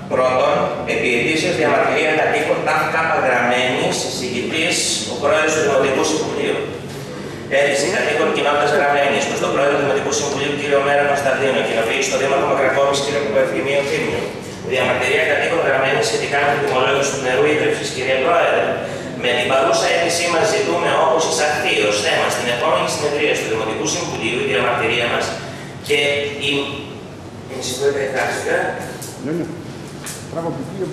Πρώτον, επί ετήσιας διαμαρτυρία κατοίκων ΤΑΦΚ γραμμένης, εισηγητής ο πρόεδρος του Δημοτικού Συμβουλίου. Αίτηση κατοίκων κοινότητας γραμμένης προς τον πρόεδρο του Δημοτικού Συμβουλίου κ. Μέρα Κωνσταντίνου, κοινοποίηση στο Δήμαρχο Μακρακόμης κ. Παπαευθυμίου Θήμιου. Διαμαρτυρία κατοίκων γραμμένης σχετικά με την τιμολόγηση του νερού ίδρυυσης, κ. Πρόεδρε. Με την παρούσα αίτησή μας ζητούμε όπως εισαχθεί ως θέμα στην επόμενη συνεδρία του Δημοτικού Συμβουλίου η διαμαρτυρία μας και η. Με συγχωρείτε, χάθηκα. Ναι. Μπράβο,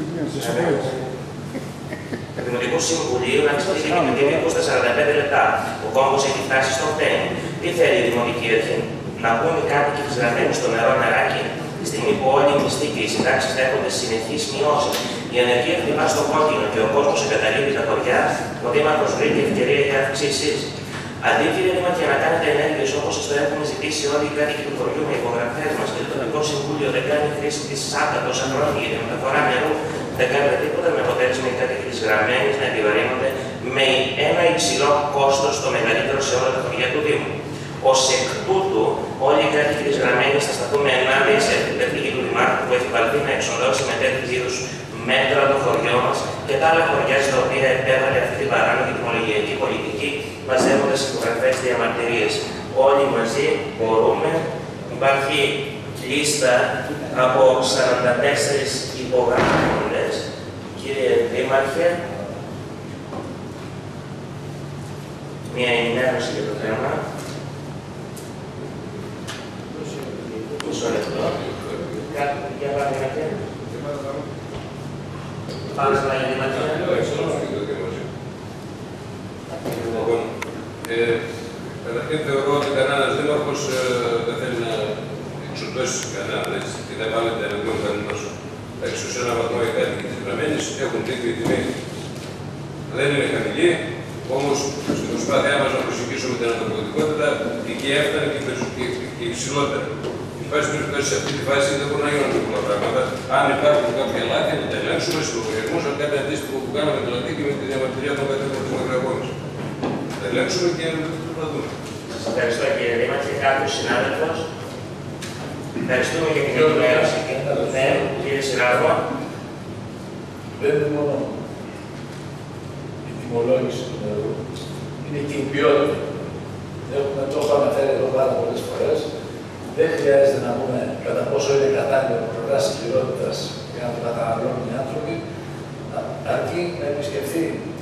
του Δημοτικού Συμβουλίου να εξηγήσει και με τύπικους στα 45 λεπτά. Ο κόμπος έχει φτάσει στο χτένι. Τι θέλει η Δημοτική Αρχή, να μπουν οι κάτοικοι της γραμμένης στο νερό νεράκι, τη στιγμή που όλοι οι μισθοί και οι συντάξεις δέχονται συνεχείς μειώσεις. Η ανεργία χτυπά στο κόκκινο και ο κόσμος εγκαταλείπει τα χωριά, ο Δήμαρχος βρήκε ευκαιρία για αύξησης. Αντί, κύριε Δήμαρχε, να κάνετε ενέργειες όπως σας το έχουμε ζητήσει όλοι οι κάτοικοι του χωριού με υπογραφές μας και το Τοπικό Συμβούλιο δεν κάνει χρήση της ΣΑΚΑ τόσα χρόνια για τη μεταφορά νερού, δεν κάνετε τίποτα με αποτέλεσμα οι κάτοικοι της γραμμένης να επιβαρύνονται με ένα υψηλό κόστος, το μεγαλύτερο σε όλα τα χωριά του Δήμου. Ως εκ τούτου, όλοι οι κάτοικοι της γραμμένης θα σταθούμε ενάντια σε αυτή την τεχνική του Δημάρχου που έχει βαλθεί να εξοδώσει με τέτοιου είδους μέτρα το χωριό μας και τα άλλα χωριά στα οποία επέβαλε αυτή την παράνομη τιμολογιακή πολιτική μαζεύοντας υπογραφές διαμαρτυρίες. Όλοι μαζί μπορούμε. Υπάρχει λίστα από 44 υπογραφές. Κύριε Δήμαρχε, μια ενημέρωση για το θέμα. Μισό λεπτό. Για παράδειγμα. Πάμε στα ενημέρωση. Λοιπόν, καταρχήν θεωρώ ότι κανένας δήμαρχος δεν θέλει να εξοντώσει κανέναν, έτσι, και δεν βάλετε εναντίον κανένας. Εντάξει, σε έναν βαθμό οι κάτοικοι της γραμμένης έχουν δίκιο η τιμή. Δεν είναι χαμηλή, όμως στην προσπάθειά μας να προσεγγίσουμε την ανταποδοτικότητα, εκεί έφτανε και υψηλότερα. Υπάρχει περιπτώσει σε αυτή τη φάση δεν μπορούν να γίνουν πολλά πράγματα. Αν υπάρχουν κάποια λάθη, να τα ελέγξουμε στου λογαριασμού, αν κάτι αντίστοιχο που κάναμε δηλαδή και με τη διαμαρτυρία των κατοίκων τη Μακρακόμης. Θα ελέγξουμε και να δούμε. Σας ευχαριστώ κύριε Δήμαρχε. Κάποιος συνάδελφος. Ευχαριστούμε για την ενημέρωση. Ναι, κύριε Σιράγο. Δεν είναι μόνο η τιμολόγηση του νερού, είναι και η ποιότητα. Το έχω αναφέρει εδώ πάρα πολλές φορές. Δεν χρειάζεται να πούμε κατά πόσο είναι κατάλληλο από πλευράς της πληρότητας για να το καταναλώνουν οι άνθρωποι, αρκεί να επισκεφθεί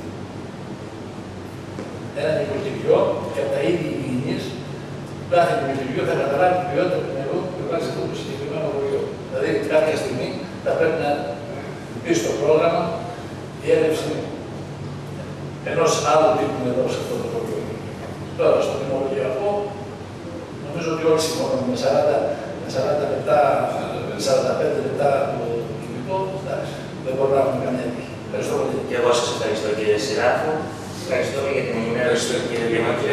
ένα νοικοκυριό και από τα ίδια υγιεινής, κάθε νοικοκυριό θα καταλάβει την ποιότητα του νερού που υπάρχει αυτό το συγκεκριμένο χωριό. Δηλαδή, κάποια στιγμή θα πρέπει να μπει στο πρόγραμμα η έλευση ενός άλλου τύπου νερό σε αυτό το χωριό. Τώρα, στο τιμολογιακό, νομίζω ότι όλοι συμφωνούν με 40 λεπτά, 45 λεπτά το κυβικό, εντάξει, δεν μπορούμε να έχουμε καμία τύχη. Ευχαριστώ πολύ. Και εγώ σας ευχαριστώ κύριε Σιράγο. Ευχαριστούμε για την ενημέρωση κύριε Δήμαρχε.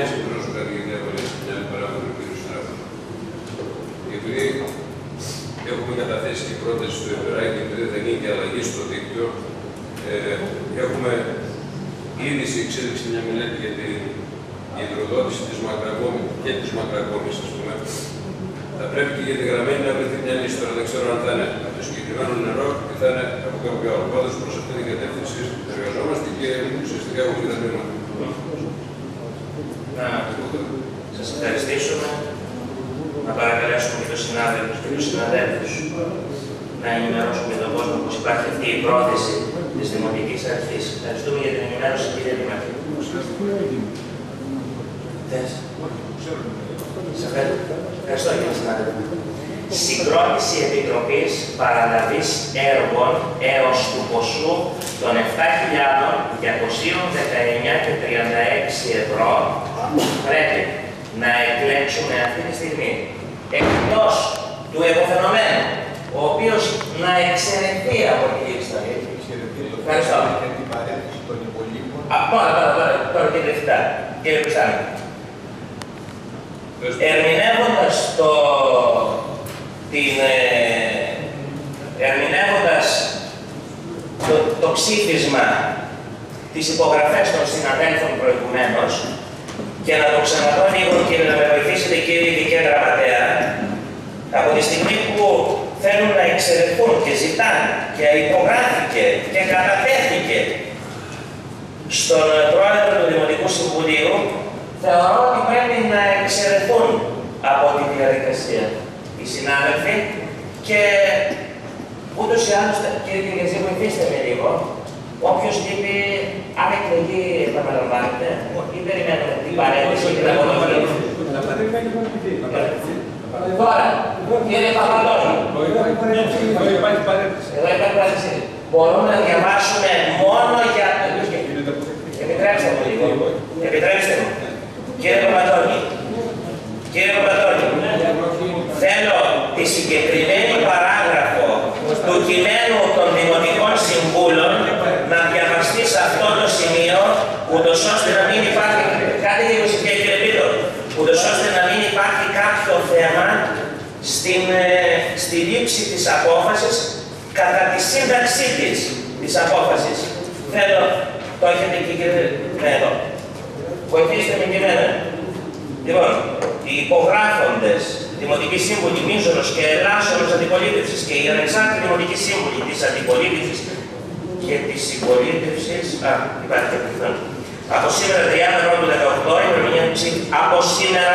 Επειδή έχουμε καταθέσει την πρόταση του Ευρωπαϊκού και επειδή δεν γίνει και αλλαγή στο δίκτυο, έχουμε ήδη σε εξέλιξη μια μελέτη για την υδροδότηση της Μακρακόμης και της Μακρακόμης, ας πούμε. Θα πρέπει και για τη γραμμένη να βρεθεί μια λύση. Τώρα δεν ξέρω αν θα είναι από το συγκεκριμένο νερό ή θα είναι από κάποιο άλλο. Πάντως προς αυτή την κατεύθυνση εργαζόμαστε και ουσιαστικά έχουμε και τα χρήματα. Να σας ευχαριστήσουμε. Να παρακαλέσουμε και τους συνάδελφους και τους συναδέλφους να ενημερώσουμε τον κόσμο πως υπάρχει αυτή η πρόθεση της Δημοτικής Αρχής. Ευχαριστούμε για την ενημέρωση, κύριε Δήμαρχε. Ευχαριστώ, κύριε συνάδελφε. Συγκρότηση Επιτροπής Παραλαβής Έργων έως του ποσού των 7.219,36 ευρώ πρέπει να εκλέξουμε αυτή τη στιγμή εκτός του εποφαινομένου, ο οποίος να εξαιρεθεί από τη λίστα. Ευχαριστώ. Τώρα κύριε Χριστάνη. Ερμηνεύοντας το ψήφισμα της υπογραφές των συναδέλφων προηγουμένως, και να το ξαναδώ λίγο και να με βοηθήσετε κύριε Ειδικέ Γραμματέα, από τη στιγμή που θέλουν να εξαιρεθούν και ζητάνε και υπογράφηκε και κατατέθηκε στον πρόεδρο του Δημοτικού Συμβουλίου, θεωρώ ότι πρέπει να εξαιρεθούν από τη διαδικασία οι συνάδελφοι και ούτως ή άλλως, κύριε Κυριακή, βοηθήστε με λίγο. Όποιος λείπει, αν εκλεγεί, επαναλαμβάνεται, ή περιμένουμε την παρέμβαση και την αποδοχή. Τώρα, κύριε Παπαδόπουλο, εδώ υπάρχει παρέμβαση. Μπορούμε να διαβάσουμε μόνο για... Επιτρέψτε μου λίγο. Επιτρέψτε μου. Κύριε Παπαδόπουλο, θέλω τη συγκεκριμένη παράγραφο του κειμένου των Δημοτικών Συμβούλων να διαβαστεί σε αυτό το σημείο, ούτως ώστε να μην υπάρχει, κάτι κύριε Πίτρο, ούτως ώστε να μην υπάρχει κάποιο θέμα στη λήψη της απόφασης κατά τη σύνταξή της απόφασης. Θέλω, το έχετε εκεί κύριε, ναι εδώ. Βοηθήστε με και εμένα. Λοιπόν, οι υπογράφοντες Δημοτικοί Σύμβουλοι Μίζωνος και Ελλάσσονος Αντιπολίτευσης και οι ανεξάρτητοι Δημοτικοί Σύμβουλοι της Αντιπολίτευσης και της Συμπολίτευσης. Υπάρχει αυτό. Από σήμερα 30 Πρώτου 18, η ημερομηνία του ψήφου. Από σήμερα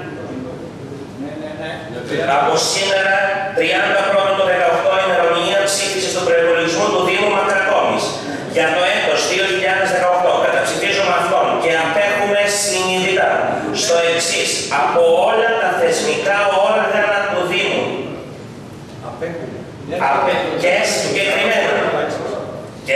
30 Πρώτου 18, η ημερομηνία ψήφιση στον προϋπολογισμό του Δήμου Μακρακόμης για το έτος 2018. Καταψηφίζουμε αυτόν και απέχουμε συνειδητά στο εξής: από όλα τα θεσμικά όργανα του Δήμου. Και συγκεκριμένα. Και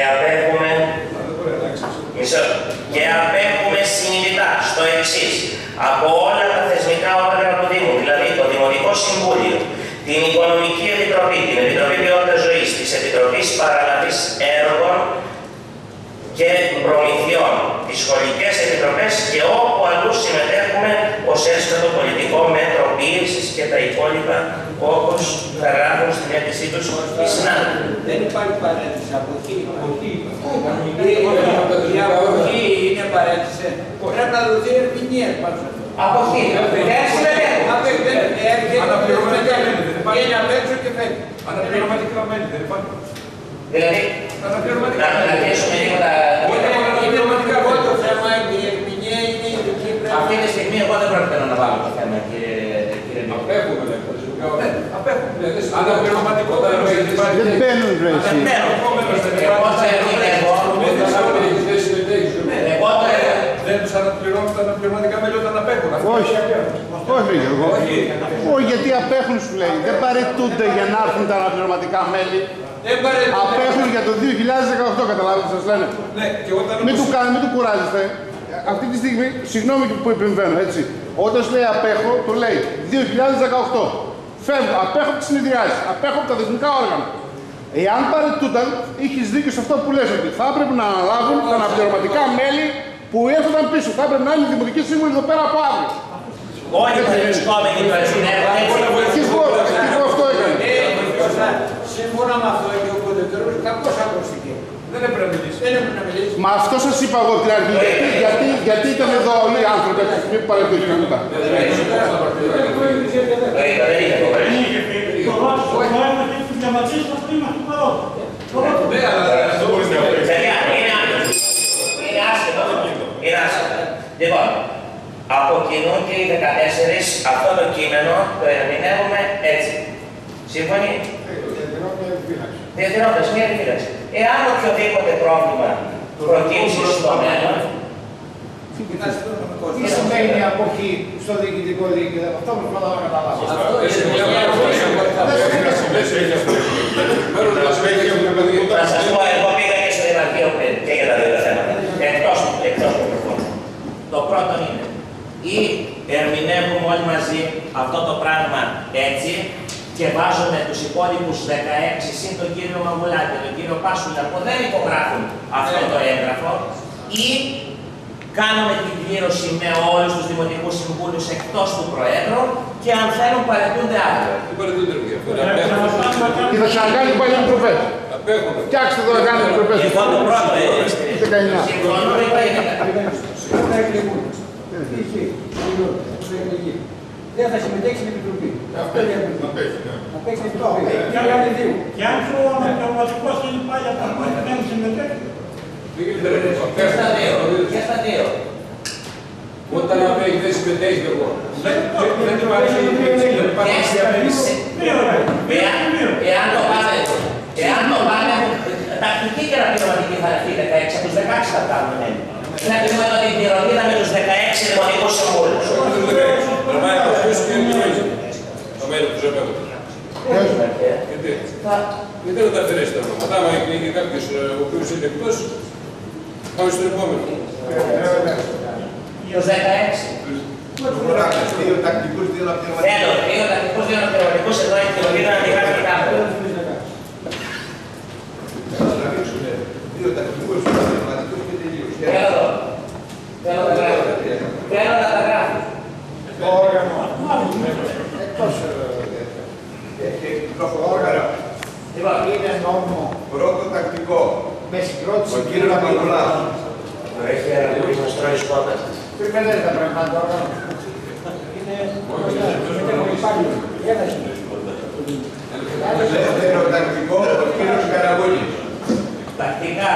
απέχουμε συνειδητά στο εξής: από όλα τα θεσμικά όργανα του Δήμου, δηλαδή το Δημοτικό Συμβούλιο, την Οικονομική Επιτροπή, την Επιτροπή Ποιότητας Ζωής, της Επιτροπής Παραλαβής Έργων και Προμηθειών, τις σχολικές επιτροπές και όπου αλλού συμμετέχουμε ως έστωτο πολιτικό μέτρο πίεσης και τα υπόλοιπα, όπως θα γράφουν στην αίτησή τους οι συνάδελφοι. Δεν υπάρχει παρέτηση από εκεί. Η αποχή είναι παρέτηση. Πρέπει να δοθεί ερμηνεία πάνω σε αυτό. Αποχή. Δεν συμμετέχουν. Βγαίνει απ' έξω και φεύγει. Αναπληρωματικά μέλη δεν υπάρχει. Δηλαδή, να κλείσουμε λίγο τα... Είναι εγώ το θέμα, η ερμηνεία είναι η δική πρέπει. Αυτή τη στιγμή εγώ δεν πρόκειται να βάλω το θέμα, κύριε Απέχουμε, απέχουμε. Αναπληρωματικότητα δεν υπάρχει. Δεν μπαίνουν ρε εσύ. Δεν τους αναπληρώνουν τα αναπληρωματικά μέλη όταν απέχουν. Όχι, όχι Γιώργο. Όχι, γιατί απέχουν σου λέει. Δεν παρετούνται για να έρθουν τα αναπληρωματικά μέλη. Απέχουν για το 2018, καταλάβετε, σας λένε. Μην του κουράζεστε. Αυτή τη στιγμή, συγγνώμη που επεμβαίνω, έτσι. Όταν σου λέει απέχω, του λέει 2018. Φεύγω, απέχω από τις συνεδριάσεις, απέχω από τα θεσμικά όργανα. Εάν παρετούνταν, είχες δίκιο σε αυτό που λες, ότι θα έπρεπε να αναλάβουν τα αναπληρωματικά μέλη που έρχονταν πίσω. Θα έπρεπε να είναι οι δημοτικοί σύμβουλοι εδώ πέρα από αύριο. Όλοι οι βρισκόμενοι Και εγώ αυτό έκανε. Σύμφωνα με αυτό και ο Κοντεκρός κακώς ακούστηκε. Δεν έπρεπε να μιλήσει. Μα αυτό σας είπα εγώ την αρχή. Γιατί ήταν εδώ οι άνθρωποι αυτή τη στιγμή που παρετήθηκαν μετά. Είναι άσχετο. Λοιπόν, από κοινού και οι 14 αυτό το κείμενο το ερμηνεύουμε έτσι. Σύμφωνοι? Διατηρώντας μία επιφύλαξη. Εάν οποιοδήποτε πρόβλημα προκύψει στο μέλλον, Τι σημαίνει η αποχή στο διοικητικό δίκαιο, αυτό προσπαθώ να καταλάβω. θα σας πω, εγώ πήγα και στο Δημαρχείο πριν και για τα δύο τα θέματα. Εκτός μικροφώνου. Το πρώτο είναι, ή ερμηνεύουμε όλοι μαζί αυτό το πράγμα έτσι και βάζουμε τους υπόλοιπους 16 συν τον κύριο Μαγουλάκη και τον κύριο Πάσουλα που δεν υπογράφουν αυτό το έγγραφο, ή κάνουμε την κλήρωση με όλους τους δημοτικούς συμβούλους εκτός του Προέδρου και αν θέλουν παρετούνται αύριο. Και θα ξανακάνει πάλι οι προφές. Φτιάξτε εδώ να κάνετε προφές. Εγώ το πρώτο συμφωνώ με τα δεν θα συμμετέχει στην Επιτροπή. Αυτό είναι η Επιτροπή. Να παίξει την Επιτροπή. Και αν σου ο αναπληρωματικός είναι πάλι από τα πόδια, δεν συμμετέχει. Και στα δύο. Όταν δεν συμμετέχει εγώ. Εάν το πάνε, τακτική και αναπληρωματική θα έρθει 16, από τους 16 θα κάνουν. Να πούμε ότι την πυρομίδα με τους 16 δημοτικούς συμβούλους. Γιατί δεν τα αφαιρέσει τα πράγματα. Άμα είναι κάποιος ο οποίος είναι εκτός, πάμε στον επόμενο. Τους 16. Δύο τακτικούς, δύο αναπληρωματικούς. Θέλω, δύο τακτικούς, δύο αναπληρωματικούς, εδώ έχει την πυρομίδα να την κάνει και κάπου. Δύο τακτικούς, δύο αναπληρωματικούς και τελείως. Θέλω να τα γράφω. Είναι νόμο. Πρώτο τακτικό. Με συγκρότηση. Ο κύριος Παπαδουλάς. Έχει αεροπορείς να στρώει σκότα. Πριν δεν τα πράγματα τώρα. Δεύτερο τακτικό, ο κύριος Καραγούλης. Τακτικά,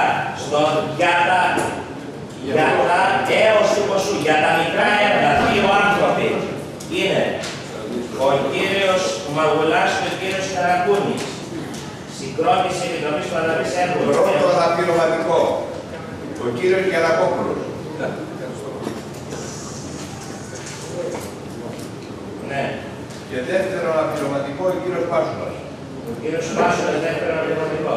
για τα έως υποσού, για τα μικρά έργα, δύο άνθρωποι είναι ο κύριος Μαγουλάς και ο κύριος Καρακούνης. Συγκρότηση Επιτροπής Παραλαβής Έργου. Πρώτο αναπληρωματικό, ο κύριος Γερακόπουλος. Ναι. Και δεύτερο αναπληρωματικό, ο κύριος Πάσουλας. Ο κύριος Πάσουλας, δεύτερο αναπληρωματικό.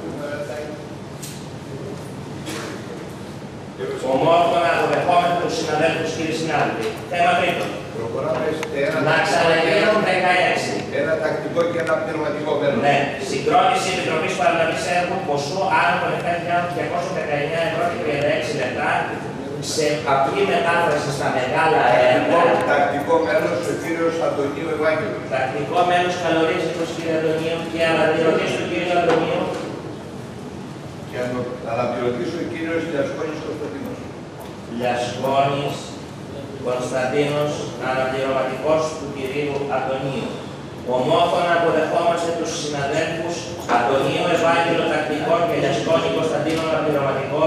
Ομόφωνα αποδεχόμενοι τους συναδέλφους, κύριοι συνάδελφοι. Θέμα τρίτο. Προχωράμε να ξαναγίνουν 16. Ένα τακτικό και ένα πληρωματικό μέλος. Ναι. Συγκρότηση Επιτροπής Παραλαβής Έργου ποσού άνω των 7.219 ευρώ και 36 λεπτά σε απλή μετάφραση στα μεγάλα έργα. Τακτικό μέλος ο κύριος Αντωνίου Ευάγγελος. Τακτικό μέλος καλωρίζει τον κύριο Αντωνίου και αναπληρωτής του κύριου Αντωνίου. Και αναπληρωτής ο κύριος Λιασκόνης Κωνσταντίνος. Λιασκόνης Κωνσταντίνος, αναπληρωματικός του κυρίου Αντωνίου. Ομόφωνα αποδεχόμαστε τους συναδέλφους Αντωνίου Ευάγγελο τακτικό και Λιασκόνη Κωνσταντίνο αναπληρωματικό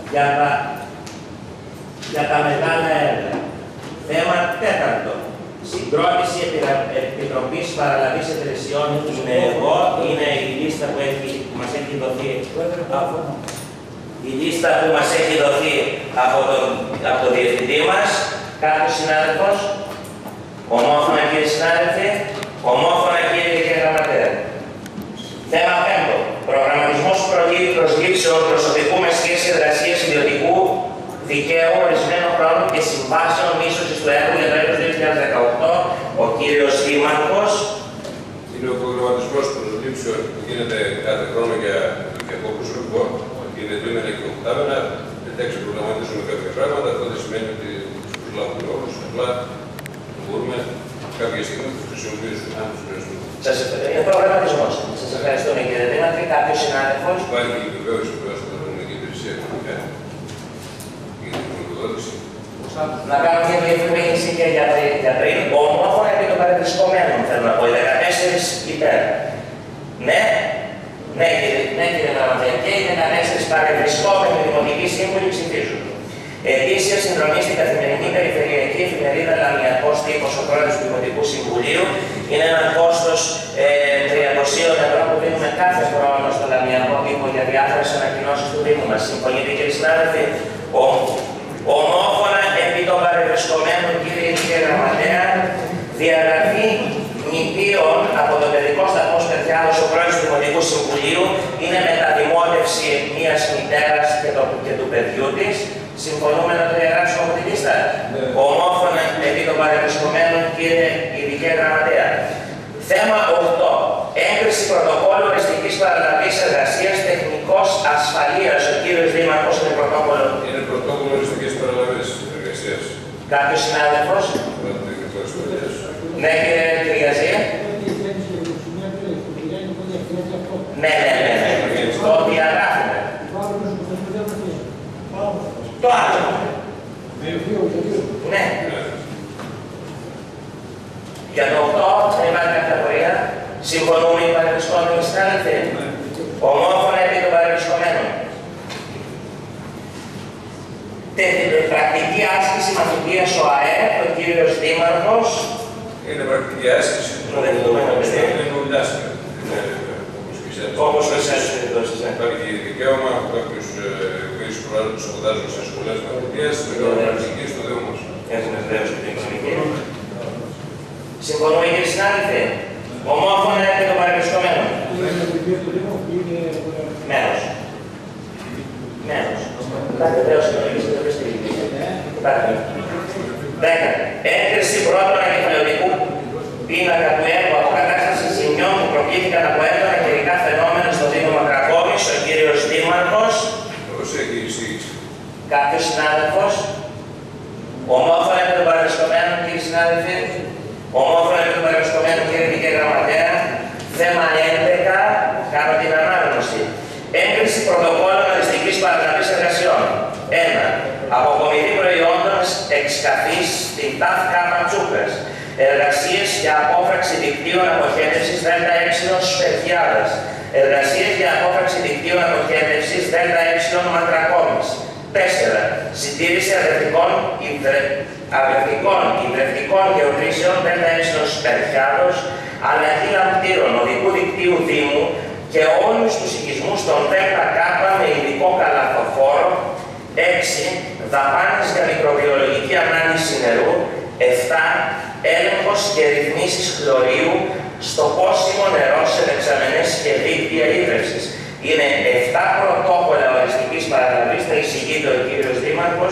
για τα μεγάλα έργα. Θέμα τέταρτο. Συγκρότηση Επιτροπής Παραλαβής Υπηρεσιών είναι εγώ, είναι η λίστα που μας έχει δοθεί. Η λίστα που μας έχει δοθεί από τον διευθυντή μας. Κάποιος συνάδελφος, ομόφωνα κύριοι συνάδελφοι, ομόφωνα κύριε γραμματέα. Θέμα 5. Προγραμματισμός προσλήψεων προσωπικού με σχέση εργασίας ιδιωτικού δικαίου ορισμένων χρόνων και συμβάσεων μίσθωσης του έργου για το έτος 2018. Ο κύριος Δήμαρχος. Είναι ο προγραμματισμός προσλήψεων που γίνεται κάθε χρόνο για δικαιωτικό προσωπικό. Είναι τρίμενα και οκτάμενα. Εντάξει, προγραμματίζουμε κάποια πράγματα. Αυτό δεν σημαίνει ότι τους λάβουμε όλους. Απλά μπορούμε κάποια στιγμή να τους χρησιμοποιήσουμε αν τους χρειαστούμε. Σας ευχαριστώ. Είναι προγραμματισμός. Σας ευχαριστούμε κύριε Δήμαρχε. Κάποιος συνάδελφος. Υπάρχει βεβαίως η Οικονομική Υπηρεσία Εικονικά για την χρηματοδότηση. Να κάνω μια διευκρίνηση και για πριν. Ομόφωνα επί των παρευρισκομένων θέλω να πω. Οι 14 υπέρ. Ναι, κύριε Γραμματέα, και οι 14 παρευρισκόμενοι δημοτικοί σύμβουλοι ψηφίζουν. Ετήσια συνδρομή στην καθημερινή περιφερειακή εφημερίδα Λαμιακός Τύπος, ο πρόεδρος του Δημοτικού Συμβουλίου. Είναι ένα κόστος 300 ευρώ που δίνουμε κάθε χρόνο στο Λαμιακό Τύπο για διάφορες ανακοινώσεις του Δήμου μας. Συμφωνείτε κύριοι συνάδελφοι? Ομόφωνα επί των παρευρισκομένων κύριε Γραμματέα, διαγραφή νηπίων από τον παιδικό σταθμό Σπερτιάδος, ο πρόεδρος του Δημοτικού Συμβουλίου, είναι μεταδημότευση μιας μητέρας και του παιδιού της. Συμφωνούμε να το διαγράψουμε από τη λίστα. Ομόφωνα επί των παρευρισκομένων κύριε Ειδική Γραμματέα. Θέμα 8. Έγκριση πρωτοκόλλου οριστικής παραλαβής εργασίας τεχνικός ασφαλείας. Ο κύριος Δήμαρχος είναι πρωτόκολλο. Είναι πρωτόκολλο οριστικής παραλαβής εργασίας. Κάποιος συνάδελφος? Ναι, κύριε Κυριαζή. Ναι. Το διαγράφουμε. Το άλλο. Ναι. Συμφωνούμε οι παρευρισκόμενοι συνάδελφοι? Ομόφωνα επί των παρευρισκομένων. Πρακτική άσκηση μαθητείας ο ΑΕΠ, ο κύριος Δήμαρχος. Είναι πρακτική άσκηση. Όπως και σε άλλες περιπτώσεις. Υπάρχει δικαίωμα από κάποιους οποίους προάλλους σπουδάζουν σε σχολές μαθητείας, στην πρακτική στο Δήμο μας. Έχουμε βεβαίως και την εξηγική. Συμφωνούμε κύριοι συνάδελφοι? Ομόφωνα επί των παρευρισκομένων. Μέρος. Μέρος. Υπάρχει βεβαίως και νομικής επιτροπής στη Λυπή. Υπάρχει. 10. Έγκριση πρώτου ανακεφαλαιωτικού πίνακα του έργου αποκατάσταση ζημιών που προκλήθηκαν από έντονα καιρικά φαινόμενα στο Δήμο Μακρακόμης, ο κύριος Δήμαρχος. Προσέχει η εισήγηση. Κάποιος συνάδελφος? Ομόφωνα επί των παρευρισκομένων, κύριοι συνάδελφοι? Ομόφωνα επί των παρευρισκομένων, κύριε Δικέ Γραμματέα. Θέμα 11. Κάνω την ανάγνωση. Έγκριση πρωτοκόλλων αριστικής παραγραφής εργασιών. 1. Αποκομιδή προϊόντων εξκαφής στην ΤΑΦ ΚΑΠΑ Τσούκας. Εργασίες για απόφραξη δικτύων αποχέτευσης ΔΕ Σπερτιάδας. Εργασίες για απόφραξη δικτύων αποχέτευσης ΔΕ Μακρακόμης. 4. Συντήρηση αδερφικών ιδρευτικών γεωτρήσεων ΔΕ Σπερτιάδος, αλλαγή λαμπτήρων οδικού δικτύου Δήμου και όλους τους οικισμούς των ΔΚ με ειδικό καλαθοφόρο. 6. Δαπάνες για μικροβιολογική ανάλυση νερού. 7. Έλεγχος και ρυθμίσεις χλωρίου στο πόσιμο νερό σε δεξαμενές και δίκτυα ίδρευσης. Είναι 7 πρωτόκολλα οριστικής παραγραφής, θα εισηγείται ο κύριος Δήμαρχος.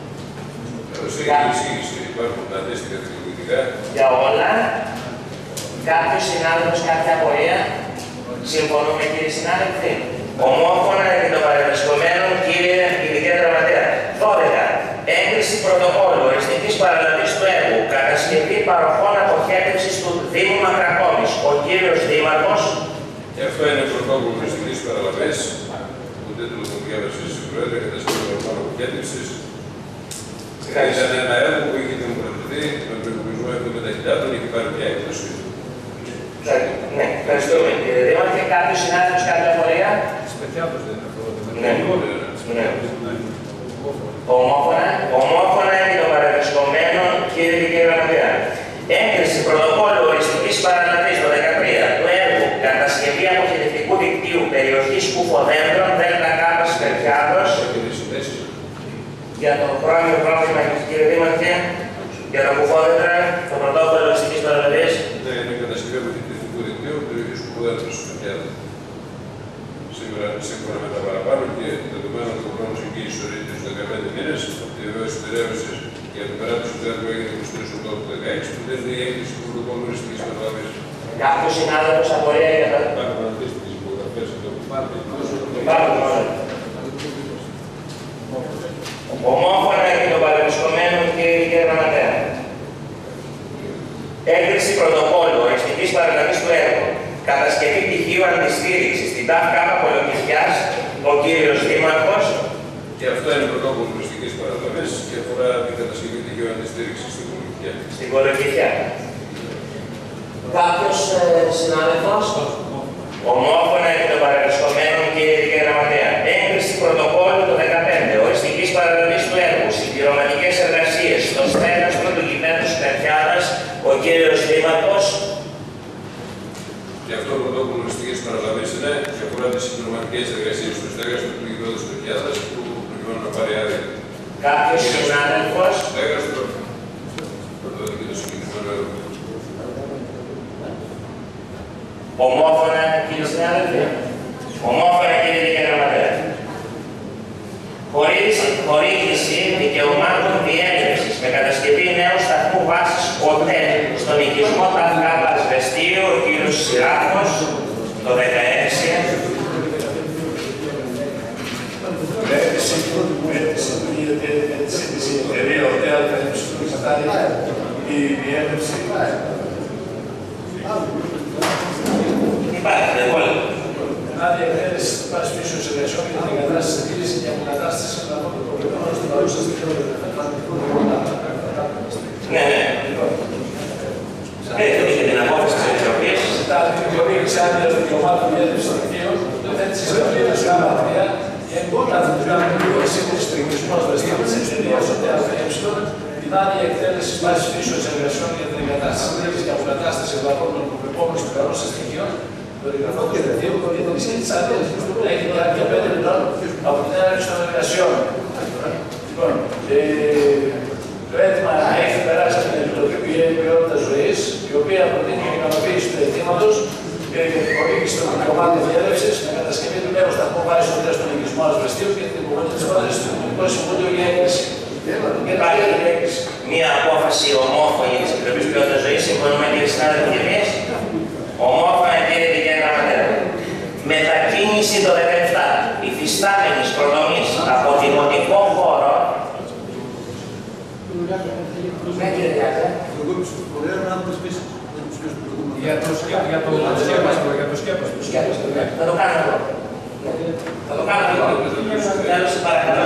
Για όλα. Κάποιος συνάδελφος, κάποια απορία? Συμφωνούμε κύριοι συνάδελφοι? Ομόφωνα επί των παρευρισκομένων, κύριε Ειδικέ Γραμματέα. 12. Έγκριση πρωτοκόλλου οριστικής παραλαβής του έργου. Κατασκευή παροχών αποχέτευσης του Δήμου Μακρακόμης. Ο κύριος Δήμαρχος. Και αυτό είναι πρωτόκολλο οριστικής παραλαβής. Ο τίτλος του διάβασης της Πρόεδρε, κατασκευή παροχών αποχέτευσης. Ήταν ένα έργο που είχε δημοκρατηθεί με τον προϋπολογισμό 70.000, είχε πάρει μια έκδοση. Ναι, ευχαριστούμε κύριε Δήμαρχε. Κάποιος συνάδελφος, κάποια απορία? Σπερτιάδος δεν είναι αυτό. Ναι. Ομόφωνα επί των παρευρισκομένων, κύριε Δικέ Γραμματέα. Έγκριση πρωτοκόλλου οριστικής παραλαβής το 13 του έργου κατασκευή αποχετευτικού δικτύου περιοχής Κουφοδέντρων ΔΚ Σπερτιάδος. Για το πρώιμο πρόβλημα, κύριε Δήμαρχε, για το Κουφόδεντρα, το πρωτόκολλο οριστικής παραλαβής. Ναι, είναι κατασκευή αποχετευτικού δικτύου περιοχής Κουφοδέντρων Σπερτιάδος. Σύμφωνα με τα παραπάνω και δεδομένου ότι ο χρόνος εγγύησης ορίζεται στους 15 μήνες, τη βεβαίωση της ερεύνησης για την περάτωση του έργου έγινε 23 Οκτώβρου του 2016, που δεν είναι η έγκριση του πρωτοκόλλου οριστικής παραλαβής. Κάποιος συνάδελφος απορία για τα... Υπάρχουν αντίστοιχες υπογραφές εδώ που Υπάρχουν. Ομόφωνα επί των παρευρισκομένων, κύριε Δικέ Γραμματέα. Έγκριση πρωτοκόλλου οριστικής παραλαβής του έργου. Κατασκευή πτυχίου αντιστήριξης στην ΤΑΦ ΚΑΠΑ Κολοκυθιάς, ο κύριος Δήμαρχος. Και αυτό είναι πρωτόκολλο οριστικής παραλαβής και αφορά την κατασκευή πτυχίου αντιστήριξης στην Κολοκυθιά. Στην Κολοκυθιά. Κάποιος συνάδελφος? Ομόφωνα επί των παρευρισκομένων, κύριε Δικέ Γραμματέα. Έγκριση πρωτοκόλλου το 15 οριστικής παραλαβής του έργου. Συμπληρωματικές εργασίες στο στέγαστρο του γηπέδου Σπερτιάδας, ο κύριος Δήμαρχος. Και αυτό το πρωτόκολλο οριστικής παραλαβής είναι και αφορά τις συμπληρωματικές εργασίες του στέγαστρου του γηπέδου Σπερτιάδας που προκειμένου να πάρει άδεια. Κάποιος συνάδελφος? Στέγαστρο. Αυτό είναι και το συγκεκριμένο έργο. Ομόφωνα, κύριε συνάδελφοι. Ομόφωνα, κύριε Δικέ Γραμματέα. Χορήγηση δικαιωμάτων διέλευσης με κατασκευή νέου σταθμού βάσης ΟΤΕ στον οικισμό ΤΑΦ Ασβεστίου, ο κύριος Σιράκος, το 16. Αίτηση της εταιρεία ΟΤΕ, η διέλευση. Υπάρχει, δεν μπορεί. Άδεια εκτέλεση τη πάση πίσω σε εργασιών για την εγκατάσταση τη κρίση και αποκατάσταση των προβλημάτων στην παρούσα στιγμή. Ναι, ναι. Έχετε την απόφαση της Επιτροπής. άδεια δικαιωμάτων διέλευση στοιχείων, το θέτησε σε γραφείο της ΓΑΜΑ3 και εμπόνα την πληρωματική σύμβαση του οικισμού ασβεστίου της εταιρείας ΟΤΕ την άδεια εκτέλεση βάση φύσεως εργασιών για την εγκατάσταση και αποκατάσταση εδαφών των προβλεπόμενων του καρών στοιχείων. Το εγγραφό του Διευθυντικού για την ισχύ της άδειας έχει διάρκεια 5 ετών από την έναρξη των εργασιών. Λοιπόν, το αίτημα έχει περάσει από την Επιτροπή Ποιότητας Ζωής, η οποία προτείνει την ικανοποίηση του αιτήματος για την χορήγηση των δικαιωμάτων διέλευσης με κατασκευή του νέου σταθμού βάσης οδείας στον οικισμό ασβεστίου και την υποβολή της πρότασης του Δημοτικού Συμβουλίου για έγκριση. Υπάρχει μία απόφαση ομόφωνη της Επιτροπής Ποιότητας Ζωής, συμφωνούμε κύριε συνάδελφοι και εμείς. Ομόφωνα εγκρίνεται κύριε Γραμματέα. Μετακίνηση το 17 υφιστάμενης προδομής από δημοτικό χώρο. Για το σκέπαστο. Θα το κάνω εγώ. Θα το κάνω εγώ. Τέλος, παρακαλώ.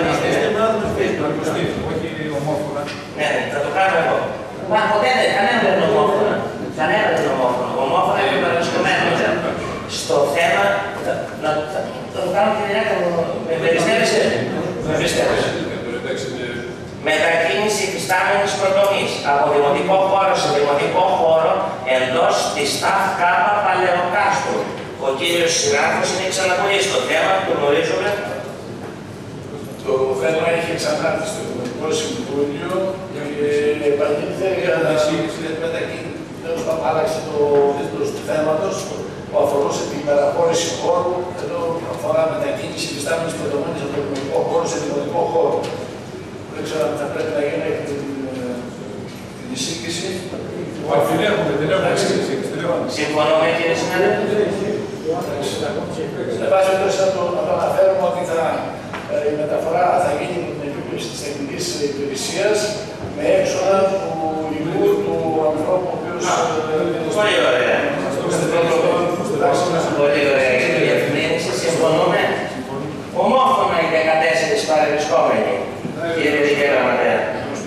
Όχι ομόφωνα. Ναι, θα το κάνω εγώ. Μα ποτέ κανένα δεν είναι ομόφωνα. Κανένα δεν είναι ομόφωνα. Ομόφωνα είναι παρασκευμένο. Στο θέμα, θα το κάνω και δυνατά μου. Με περιστέρησε. Με περιστέρησε. Μετακίνηση υφιστάμενης προδομής από δημοτικό χώρο σε δημοτικό χώρο εντός της ΤΑΦΚ Παλαιοκάστρου. Ο κύριος συνάδελφος είναι ξαναπολύσει στο θέμα, το γνωρίζουμε. Το θέμα έχει εξανάρτηση στο Δημοτικό Συμβούλιο και επανήλθε για να άλλαξε το τίτλο του θέματος που αφορούσε την παραχώρηση χώρου, ενώ αφορά μετακίνηση υφιστάμενης προδομής από δημοτικό χώρο σε δημοτικό χώρο. Δεν ξέρω αν θα πρέπει να γίνει την εισήγηση. Δεν έχουμε εισήγηση. Συμφωνούμε κύριε συνάδελφε. Σε βάση περιπτώσει να το αναφέρουμε ότι η μεταφορά θα γίνει με την επίπτωση της τεχνικής υπηρεσίας με έξοδα του υλικού του ανθρώπου ο οποίος... Πολύ ωραία. Πολύ ωραία για την διευθύνση. Συμφωνούμε. Ομόφωνα οι 14 παρευρισκόμενοι. Κύριε Δικαί Γραμματέα.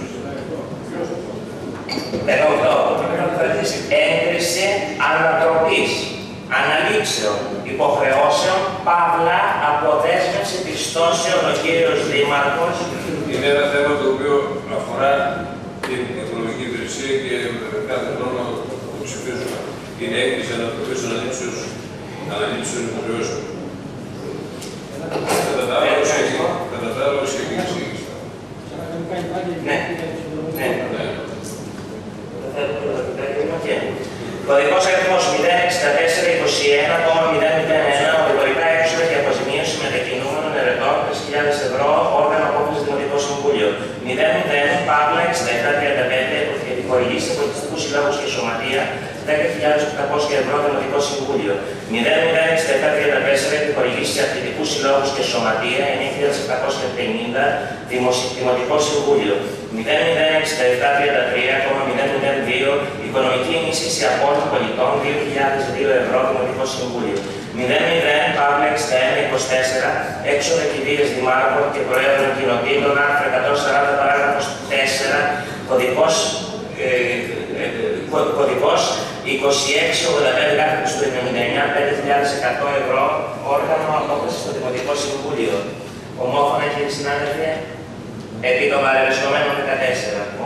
18. Έγκριση ανατροπής, αναλήψεων, υποχρεώσεων, παύλα, αποδέσμευση πιστώσεων ο κύριος Δήμαρχος. Είναι ένα θέμα το οποίο αφορά την οικονομική υπηρεσία και κάθε χρόνο το ψηφίζουμε. Είναι έγκριση ανατροπής αναλήψεων υποχρεώσεων. Κατά τα άλλα, ως εισήγηση. Ναι. Κωδικός αριθμός 064-21,001, οδηγορικά έξοδα και αποζημίωση μετακινούμενων ερετών 3.000 ευρώ, όργανο απόφασης Δημοτικό Συμβούλιο. 00 Παύλα 6735, επιχορηγήσει πολιτιστικούς συλλόγους και σωματεία 10.800 ευρώ, Δημοτικό Συμβούλιο. 006734, επιχορηγήσει αθλητικού συλλόγους και σωματεία 9.750, Δημοτικό Συμβούλιο. 006733,002, οικονομική ενίσχυση απόλυτων πολιτών 2.002 ευρώ, Δημοτικό Συμβούλιο. 00 Παύλα 61-24, έξοδα κηδείες δημάρχων και προέδρων κοινοτήτων, άρθρο 140 παράγραφος 4, κωδικός 2685-99, 5.100 ευρώ, όργανο απόφασης στο Δημοτικό Συμβούλιο. Ομόφωνα κύριε συνάδελφε, επί των παρευρισκομένων 14.